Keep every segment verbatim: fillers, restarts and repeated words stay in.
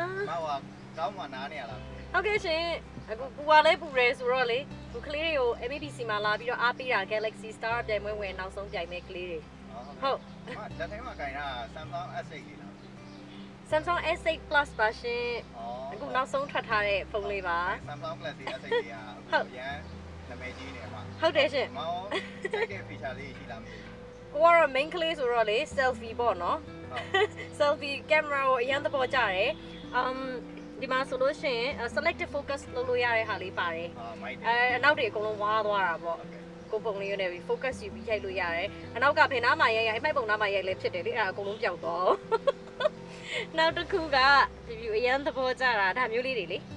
哇，搞嘛哪年啦？ ဟုတ်ကဲ့ရှင်အခုပူပါလဲပူရဲဆိုတော့လေဒီကလေးတွေကို M B C မှာလာပြီးတော့အားပေးတာ Galaxy Star ပြိုင်ပွဲဝင်နောက်ဆုံးပြိုင်မဲ့ကလေးတွေဟုတ်လက်ထဲမှာကင်တာ Samsung S eight လေးလား Samsung S eight Plus ပါရှင်အခုနောက်ဆုံးထွက်ထားတဲ့ဖုန်းလေးပါ Samsung Galaxy S eight လေးอ่ะဟုတ်ရန်နာမည်ကြီးနေမှာဟုတ်တယ်ရှင်မောင်တိုက်တဲ့ feature လေးရှိလားမသိဘူးကိုကတော့ main ကလေးဆိုတော့လေ selfie ပေါ့နော် selfie camera ကိုအရင်သဘောကျတယ် um ဒီမှာဆိုလို့ရှိရင် selective focus လုပ်လို့ရတဲ့ဟာလေးပါတယ်အဲအနောက်တွေအကုန်လုံးဝါးသွားတာပေါ့ကိုပုံလေးနဲ့ပြီး focus ယူပြီးရိုက်လို့ရတယ်အနောက်ကဖင်နားမှာရိုက်ရိုက်အမိုက်ပုံနားမှာရိုက်လဲဖြစ်တယ်လေအဲ့ဒါအကုန်လုံးပျောက်သွားနောက်တစ်ခုက review အရင်သဘောကျတာဒါမျိုးလေးတွေလေ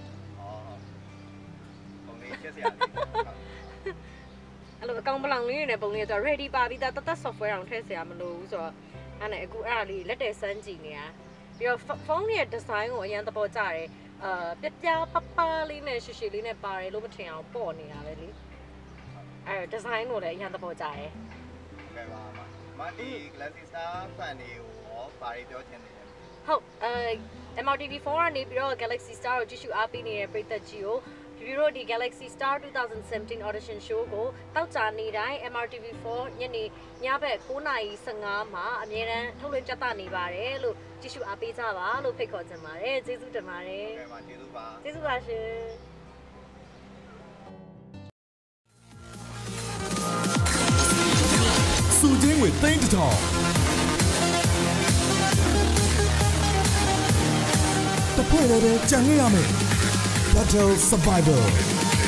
ပုံလေးချက်စရာလေးအဲ့လိုအကောင်ပလောင်လေးနဲ့ပုံလေးဆိုတော့ ready ပါပြီးသားတသက် software အောင်ထည့်စရာမလိုဘူးဆိုတော့အဲ့နဲ့အခုအဲ့ဒါလေးလက်တယ်စမ်းကြည့်နေတာပြီးတော့ဖုန်းရဲ့ design ကိုအရင်သဘောကျတယ်အာပြပြပပလေးနဲ့ရှည်ရှည်လေးနဲ့ပါတယ်လို့မထင်အောင်ပေါ့နေတာပဲလေအဲ design ကိုလည်းအရင်သဘောကျတယ်ဟုတ်ကဲ့ပါမဒီ Galaxy Star fan တွေကိုရောဘာတွေပြောချင်နေလဲဟုတ်အဲ M R T V four ကနေပြီးတော့ Galaxy Star ကိုကြည့်ရှုအားပေးနေတဲ့ပရိသတ်ကြီးကိုဒီလိုဒီ Galaxy Star twenty seventeen audition show ကိုတောက်ကြနေတိုင်း M R T V four ညနေညဘက်nineနာရီfifteenမှာအမြဲတမ်းထုတ်လွှင့်ပြသနေပါတယ်လို့ကြည့်ရှုအားပေးကြပါလို့ဖိတ်ခေါ်ချင်ပါတယ်ကျေးဇူးတင်ပါတယ်ဟုတ်ကဲ့ပါကျေးဇူးပါကျေးဇူးပါရှင်စုချင်းဝင်သိန်းတောင်တဖွဲ့လည်းကြံခဲ့ရမယ်Battle Survivor